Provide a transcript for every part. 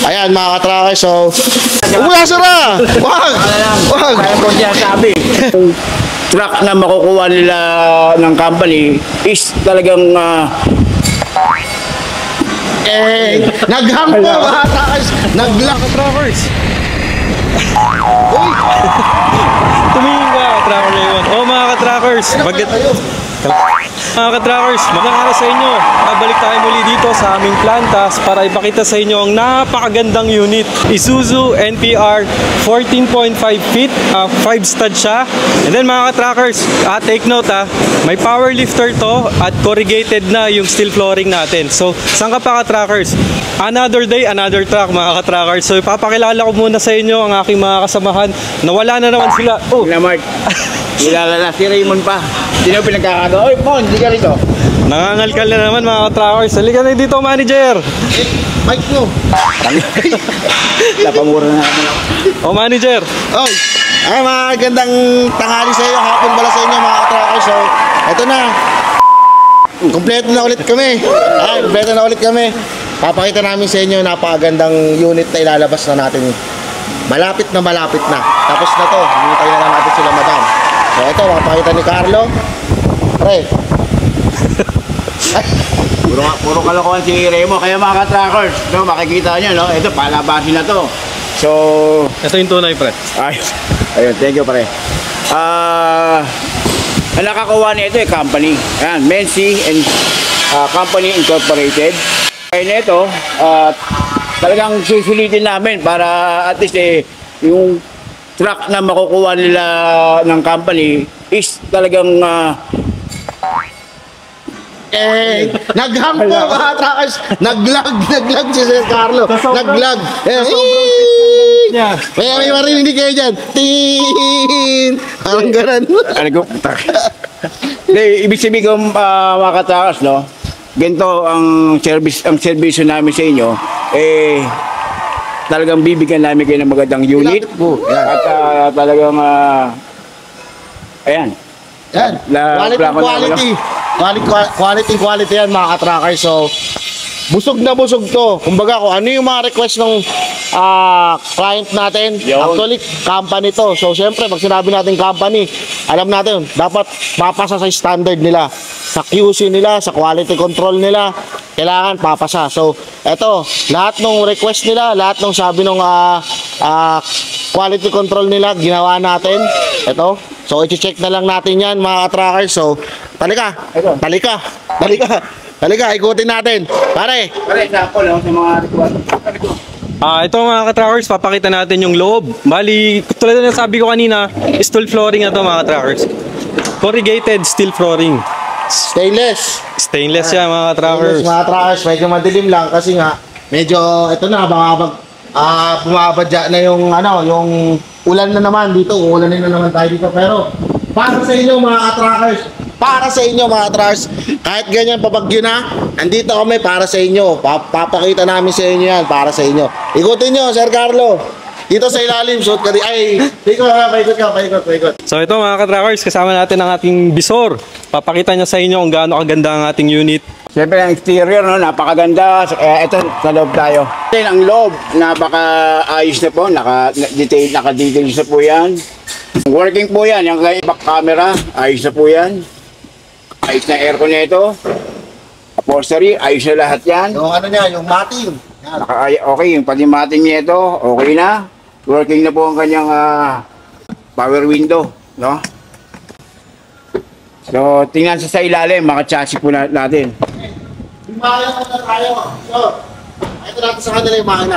Ayan mga katrackers, so umasa na! Wag! Wag! Kaya po siya sabi, truck na makukuha nila ng company is talagang naghang po mga katrackers! Naglock! Trackers! Tumingin ka, tracker na yun. Oh mga ka-trackers, mga ka-trackers, magandang araw sa inyo. Balik tayo muli dito sa aming plantas para ipakita sa inyo ang napakagandang unit. Isuzu NPR 14.5 feet, 5 stud siya. And then mga ka-trackers, take note may power lifter to at corrugated na yung steel flooring natin. So, saan ka pa ka-trackers? Another day, another truck mga ka-trackers. So, ipapakilala ko muna sa inyo ang aking mga kasamahan. Nawala na naman sila. Oh, Mark, kilala na si Raymond pa. Sino pinagkakagawa? Oy, Mon, hindi ka rito. nangangalkal na naman mga ka-trackers. Halika na dito, manager. Mike mo! Napamura na naman ako. Oh, manager. Oy! Ay, mga gandang tanghali sa iyo, hapon pala sa inyo mga katrackers. So, eto na. Kompleto na ulit kami. Kompleto na ulit kami. Papakita namin sa inyo napakagandang unit na ilalabas na natin. Malapit na. Tapos na to. Hinintay na lang natin sila madam. So, ito, papakita ni Carlo. Pre. Puro kalokohan si Remo. Kaya mga ka-trackers, no, makikita nyo, no? Ito, palabasin na to. So, Ito yung tunay, pre. ayun, thank you, pre. Ang nakakuha nito company. Ayan, Mency and Company Incorporated. Kaya nito, talagang susulitin namin para at least yung truck na makukuha nila ng company is talagang naghang po mga trackers. Naglag si Sir Carlo. Naglag. May marinig kayo dyan. Tin! Parang ganun. Ibig sabihin ko mga ka-trackers, no? Ganito ang service namin sa inyo, talagang bibigyan namin kayo ng magandang unit. At talagang ayan. Yan. Quality yan mga ka-trackers. So, busog na busog to. Kumbaga kung ano yung mga request ng client natin, actually company to. So syempre pag sinabi natin company, alam natin dapat papasa sa standard nila, sa QC nila, sa quality control nila, kailangan papasa. So eto, lahat ng request nila, lahat ng sabi ng quality control nila, ginawa natin. Eto, so i-check na lang natin yan mga ka-trackers. So Talika, ikutin natin. Pare, sample sa mga request. Ito mga ka-trackers, papakita natin yung loob. Bali, tulad na sabi ko kanina, steel flooring na ito mga ka-trackers. Corrugated steel flooring. Stainless yan mga ka-trackers. Mga trackers, medyo madilim lang kasi nga medyo ito na bumabadya na yung yung ulan na naman dito. Ulanin na naman tayo dito, pero para sa inyo mga ka-trackers, kahit ganyan pabagyo na, andito kami para sa inyo. Papakita namin sa inyo yan para sa inyo. Ikutin nyo, Sir Carlo. Dito sa ilalim, shoot ka. Paikot ka. So ito mga ka-trackers, kasama natin ang ating bisor. Papakita niya sa inyo kung gaano kaganda ang ating unit. Siyempre ang exterior, no, napakaganda. Ito, sa loob tayo. Ang loob, napaka-ayos na po. Naka-details na po yan. Working po yan. Yung back camera, ayos na po yan. Ayos na aircon nito. Upholstery, ayos na lahat yan. Yung mating. Okay, yung pati mating nito, okay na. Working na po ang kanyang power window, no? So, tingnan sa ilalim, maka-chassis po natin. Yung makina na tayo. So, ito natin sa kanila yung makina.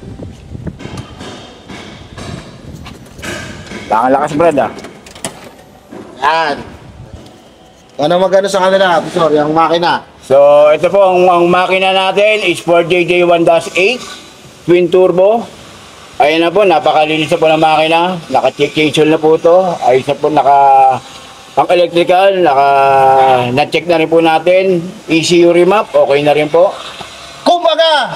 Lakas, Brad, Yan. Ano magano sa kanila, Bisor, yung makina? So, ito po, ang makina natin is 4JJ1-8 twin turbo. Ayan na po, napakalinis na po ng makina. Naka-check na po ito. Ayos na po, pang electrical, na-check na rin po natin. ECU remap, okay na rin po. Kumbaga,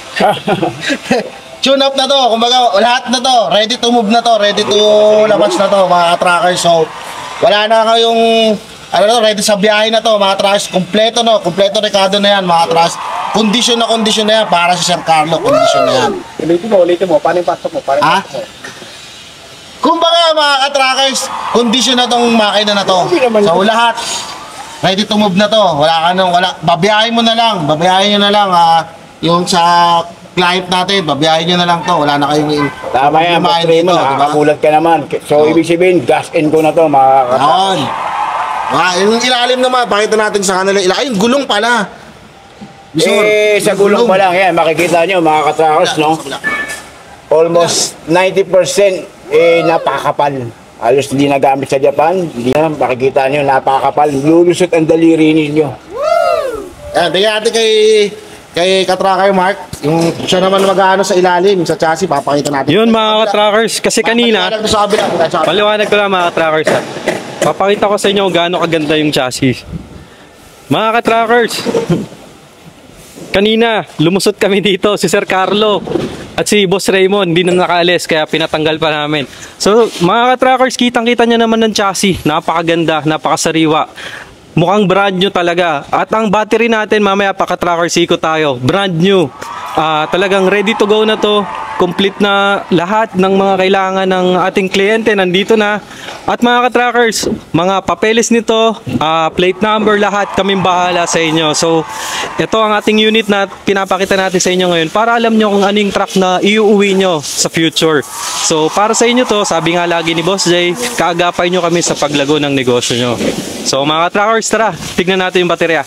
tune up na to. Kumbaga, lahat na to. Ready to move na to. Ready to labas na to, mga trackers. So, wala na kayong ready sa biyahe na to, mga trackers. Kompleto Ricardo na yan, mga trackers. Kondisyon na yan para sa Sir Carlo. Kondisyon na yan. Ulitin mo. Paano yung pasok mo? Paano yung Ha? pasok mo? Kumbaga mga ka-trackers, kondisyon na tong makina na to. Hindi naman So lahat, ready to move na to. Babiyahin mo na lang. Babiyahin nyo na lang yung sa client natin. Babiyahin nyo na lang to. Wala na kayong Tama yan, problemahin Boss Raymond, dito, diba? nakakamulat ka naman. So, ibig sabihin, gas in ko na to, mga Yun. Yung ilalim naman, pakita natin sa kanila. Yung gulong pala. Sa gulong pa lang, yan, makikita nyo, mga katrackers, no? Almost 90% napakapal. Halos hindi nagamit sa Japan. Hindi na, makikita nyo, napakapal. Lulusot ang daliri ninyo. Bigyan natin kay Katracker Mark. Yung siya naman mag-ano sa ilalim, sa chassis, papakita natin. Yun mga ka-trackers, kasi kanina, Paliwanag sa kabila. paliwanag ko lang mga ka-trackers ha. Papakita ko sa inyo kung gaano kaganda yung chassis. Mga ka-trackers, kanina, lumusot kami dito, si Sir Carlo at si Boss Raymond, hindi na nakaalis, kaya pinatanggal pa namin. So, mga ka-trackers, kitang-kita nyo naman ng chassis. Napakaganda, napakasariwa. Mukhang brand new talaga. At ang battery natin, mamaya pa ka-trackers, ikot tayo. Brand new. Talagang ready to go na to. Complete na lahat ng mga kailangan ng ating kliyente nandito na. At mga ka-trackers, mga papeles nito, plate number, lahat kaming bahala sa inyo. So, ito ang ating unit na pinapakita natin sa inyo ngayon para alam nyo kung anong truck na iuuwi nyo sa future. So, para sa inyo to, sabi nga lagi ni Boss Jay, kaagapay nyo kami sa paglago ng negosyo nyo. So, mga ka-trackers, tara, tignan natin yung baterya.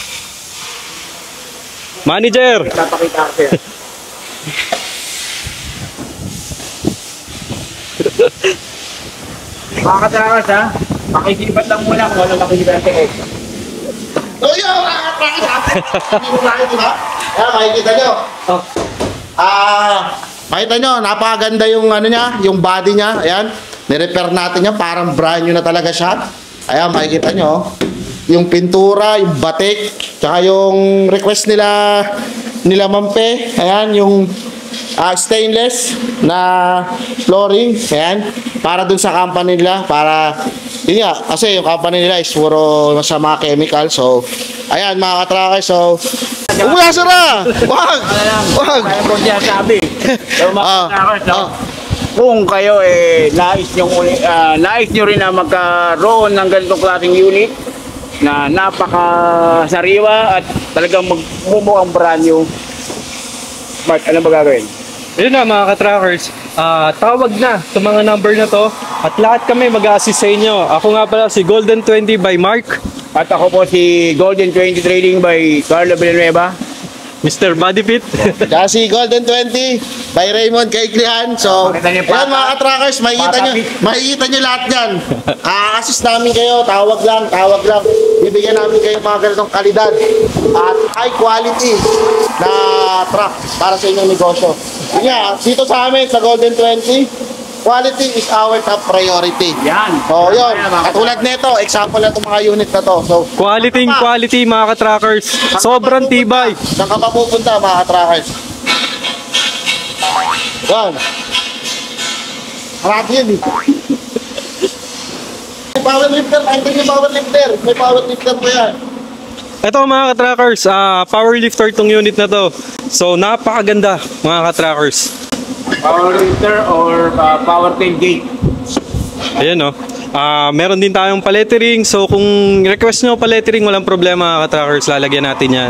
Manager! Napakita ko sa'yo. Mga katrackers, ha? Pakisipat lang muna kung ano makikita sa egg. So yun, mga Katracker. Hindi mo nakita, diba? Makikita nyo. Oh. Makita nyo, napakaganda yung ano niya, yung body niya. Ayan, nirepair natin niya, parang brand new na talaga siya. Ayan, makikita nyo. Yung pintura, yung batik, tsaka yung request nila Mampe. Ayan, yung stainless na flooring. Ayan, para dun sa company nila. Para, yun nga, kasi yung company nila is puro sa mga chemical. So, ayan mga katracker. So, umuya sara! Wag! Wag! Kaya po siya sabi. So, mga katrackers, no? Kung kayo nais nyo rin na magkaroon ng ganitong klaseng unit na napakasariwa at talagang magmumukhang brand new. Mark, ano ba gagawin? Yun na mga ka-trackers, tawag na sa mga number na to at lahat kami mag-assist sa inyo. Ako nga pala si Golden 20 by Mark. At ako po si Golden 20 Trading by Carlo Villanueva. Mr. Bodyfit. Tsaka si Golden 20 by Raymond Kaiklihan. So, Makita niyo ayan pa. mga katrackers, makikita nyo lahat yan. Assist namin kayo, tawag lang. Bibigyan namin kayo mga ganitong kalidad at high quality na truck para sa inyong negosyo. Yun nga, dito sa amin, sa Golden 20, quality is our top priority. Yan. So, yun. Katulad nito, example na itong mga unit na to. So, Quality mga ka-trackers. Sobrang tibay. saan ka pa pupunta mga ka-trackers? Yan. Harap yun eh. May power lifter. Ito yung power lifter. May power lifter po yan. Ito mga ka-trackers, power lifter tong unit na to. So napakaganda mga ka-trackers. Power lifter or power tailgate. Ayan o. Meron din tayong palettering. So kung request nyo palettering, walang problema mga ka-trackers. Lalagyan natin yan.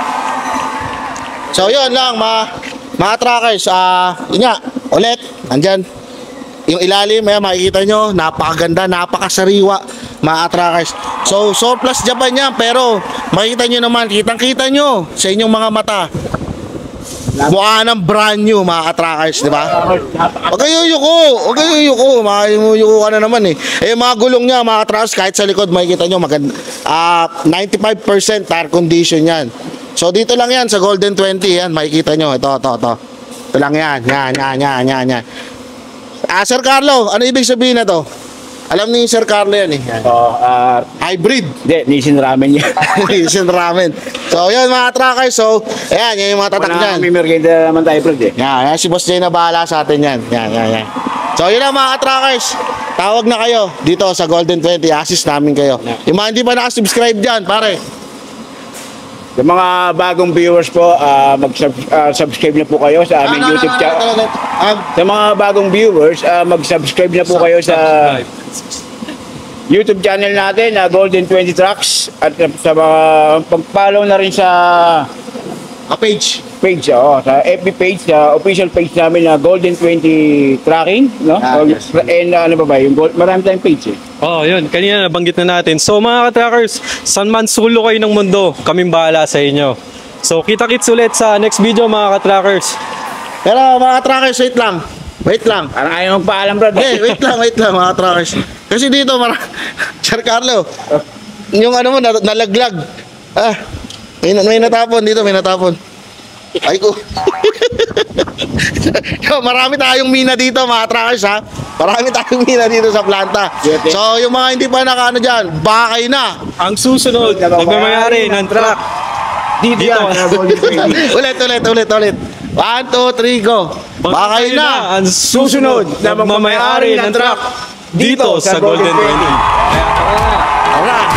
So yun lang mga trackers. Yun nga, ulit, andyan. Yung ilalim, makikita nyo, napakaganda, napakasariwa mga trackers. So surplus Japan yan, pero makikita nyo naman, kitang-kita nyo sa inyong mga mata. Mukha ng brand new mga trackers, di ba? Huwag kayo yuko, yuko ka na naman eh. Mga gulong niya mga trackers, kahit sa likod makikita nyo, maganda. 95% air condition yan. So dito lang yan sa Golden 20 yan, makikita nyo, ito. Ito lang yan. Sir Carlo, ano ibig sabihin na to? Alam ni Sir Carlo yan eh. Hybrid. Hindi, Nissin Ramen yan. Nissin Ramen. So yun mga trackers, so ayan, yan yung mga tatak Wala dyan. kami merienda naman tayo, Fred eh. Yan, si Boss Jay na bahala sa atin yan. Yan. So yun lang mga trackers, tawag na kayo dito sa Golden 20, assist namin kayo. Yung mga hindi pa nakasubscribe dyan, pare. Sa mga bagong viewers po, mag-subscribe na po kayo sa aming YouTube channel. Sa mga bagong viewers, mag-subscribe na po kayo sa YouTube channel natin na Golden 20 Trucks at sa mga pag-follow na rin sa Page. sa FB page, sa official page namin na Golden 20 Tracking, no? Yes. And ano ba yung marami tayong page eh. Oh, yun. Kanina nabanggit na natin. So mga ka-trackers, saan man sulo kayo ng mundo, kaming bahala sa inyo. So kita-kits ulit sa next video mga ka-trackers. Pero mga trackers, wait lang. Parang ayaw magpaalam, brad. Wait lang mga trackers. Kasi dito, Sir Carlo, yung ano mo, nalaglag. May natapon dito, may natapon. Ay ko. Yo, marami tayong mina dito, mga trackers, ha. Marami tayong mina dito sa planta. So, yung mga hindi pa nakaano dyan, bakay na. Ang susunod, nagmamayari ng truck. Dito. Ulit. 1, 2, 3, go. Bakay na. Ang susunod, nagmamayari ng truck. Dito sa Golden 20. Tara.